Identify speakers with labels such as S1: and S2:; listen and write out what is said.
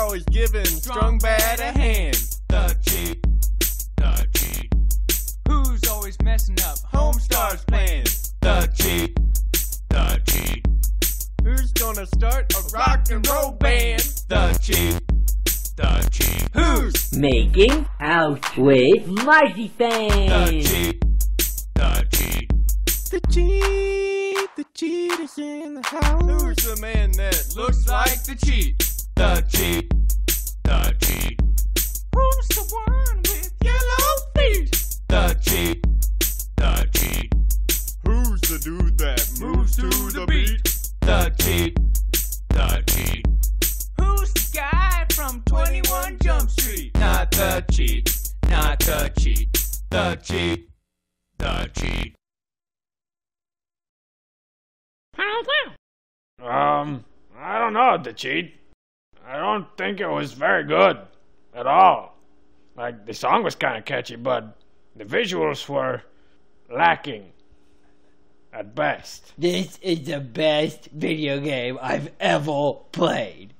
S1: always giving strong bad a hand. The cheat, the cheat.
S2: Who's always messing up
S1: Homestar's plans. The cheat, the cheat. Who's gonna start a rock and roll band? The cheat, the cheat. Who's
S3: making out with Marcy fans?
S1: the cheat, the cheat. The cheat is in the house. Who's the man that looks like the cheat? The cheat, the cheat. Who's the one with yellow feet? The cheat, the cheat. Who's the dude that moves to the beat? The cheat, the cheat.
S2: Who's the guy from 21 Jump Street?
S1: Not the cheat, not the cheat. The cheat, the cheat.
S4: I don't know, the cheat. I don't think it was very good at all. Like, the song was kind of catchy, but the visuals were lacking at best.
S3: This is the best video game I've ever played.